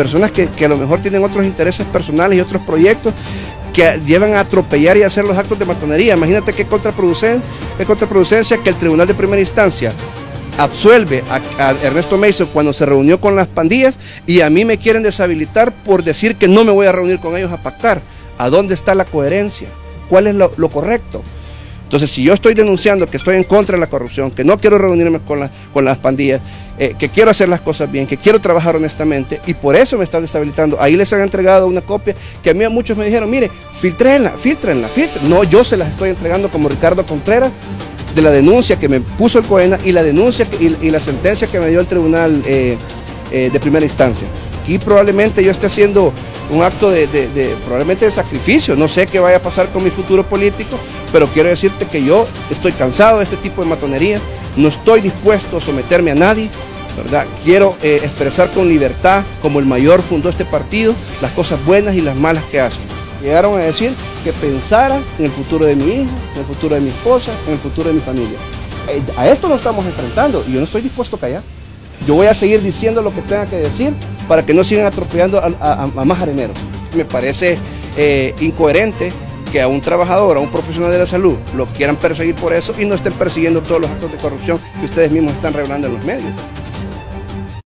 personas que a lo mejor tienen otros intereses personales y otros proyectos que llevan a atropellar y a hacer los actos de matonería. Imagínate qué contraproducencia que el Tribunal de Primera Instancia absuelve a Ernesto Mason cuando se reunió con las pandillas y a mí me quieren deshabilitar por decir que no me voy a reunir con ellos a pactar. ¿A dónde está la coherencia? ¿Cuál es lo correcto? Entonces, si yo estoy denunciando que estoy en contra de la corrupción, que no quiero reunirme con las pandillas, que quiero hacer las cosas bien, que quiero trabajar honestamente, y por eso me están deshabilitando. Ahí les han entregado una copia que a mí muchos me dijeron, mire, filtrenla. No, yo se las estoy entregando como Ricardo Contreras, de la denuncia que me puso el COENA y la denuncia y la sentencia que me dio el Tribunal de Primera Instancia. Aquí probablemente yo esté haciendo un acto probablemente de sacrificio, no sé qué vaya a pasar con mi futuro político, pero quiero decirte que yo estoy cansado de este tipo de matonería, no estoy dispuesto a someterme a nadie, ¿verdad? Quiero expresar con libertad, como el mayor fundó este partido, las cosas buenas y las malas que hacen. Llegaron a decir que pensara en el futuro de mi hijo, en el futuro de mi esposa, en el futuro de mi familia. A esto nos estamos enfrentando y yo no estoy dispuesto a callar. Yo voy a seguir diciendo lo que tenga que decir para que no sigan atropellando a más areneros. Me parece incoherente que a un trabajador, a un profesional de la salud, lo quieran perseguir por eso y no estén persiguiendo todos los actos de corrupción que ustedes mismos están revelando en los medios.